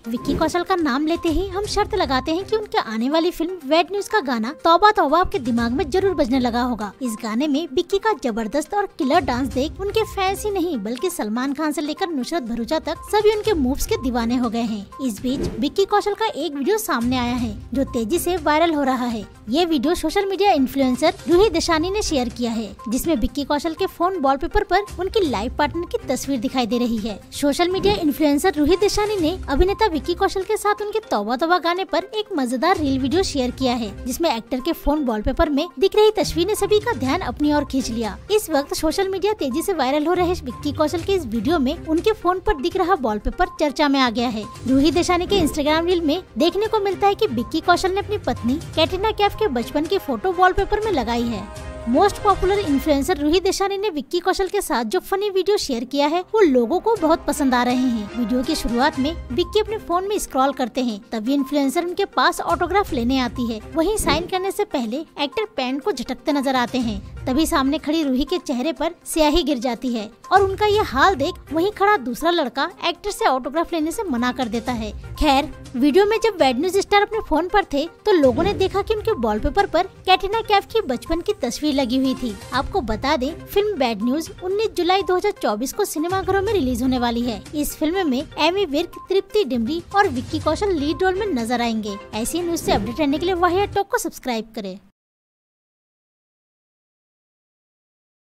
विक्की कौशल का नाम लेते ही हम शर्त लगाते हैं कि उनके आने वाली फिल्म बैड न्यूज का गाना तौबा तौबा आपके दिमाग में जरूर बजने लगा होगा। इस गाने में विक्की का जबरदस्त और किलर डांस देख उनके फैंस ही नहीं बल्कि सलमान खान से लेकर नुसरत भरूचा तक सभी उनके मूव्स के दीवाने हो गए हैं। इस बीच विक्की कौशल का एक वीडियो सामने आया है जो तेजी से वायरल हो रहा है। ये video social media influencer Roohi Desani ने शेयर किया है, जिसमें विक्की कौशल के फोन वॉलपेपर पर उनकी लाइफ पार्टनर की तस्वीर दिखाई दे रही है। Social media influencer Roohi Desani ने अभिनेता विक्की कौशल के साथ उनके तौबा तौबा गाने पर एक मजेदार रील वीडियो शेयर किया है, जिसमें एक्टर के फोन वॉलपेपर में दिख रही तस्वीर ने सभी का ध्यान अपनी ओर खींच लिया। इस वक्त सोशल मीडिया तेजी से वायरल हो रहे विक्की कौशल के इस वीडियो में उनके फोन पर दिख रहा वॉलपेपर चर्चा में आ गया है। रूही देसानी के इंस्टाग्राम रील में देखने को मिलता है कि विक्की कौशल ने अपनी पत्नी कैटरीना कैफ के बचपन की फोटो वॉलपेपर में लगाई है। Most popular influencer Roohi Desani ने विक्की कौशल के साथ जो फनी वीडियो शेयर किया है वो लोगों को बहुत पसंद आ रहे हैं। वीडियो की शुरुआत में विक्की अपने फोन में स्क्रॉल करते हैं, तभी इन्फ्लुएंसर उनके पास ऑटोग्राफ लेने आती है। वहीं साइन करने से पहले एक्टर पैंट को झटकते नजर आते हैं, तभी सामने खड़ी रूही के चेहरे पर स्याही गिर जाती है और उनका ये हाल देख वहीं खड़ा दूसरा लड़का एक्टर से ऑटोग्राफ लेने से मना कर देता है। खैर, वीडियो में जब बैड न्यूज स्टार अपने फोन पर थे तो लोगों ने देखा कि उनके वॉलपेपर पर कैटरीना कैफ की बचपन की तस्वीर लगी हुई थी। आपको बता दें, फिल्म बैड न्यूज 19 जुलाई 2024 को सिनेमाघरों में रिलीज होने वाली है। इस फिल्म में एमी विर्क, तृप्ति डिमरी और विक्की कौशल लीड रोल में नजर आएंगे। ऐसी न्यूज से अपडेट रहने के लिए वाहियात टॉक को सब्सक्राइब करें।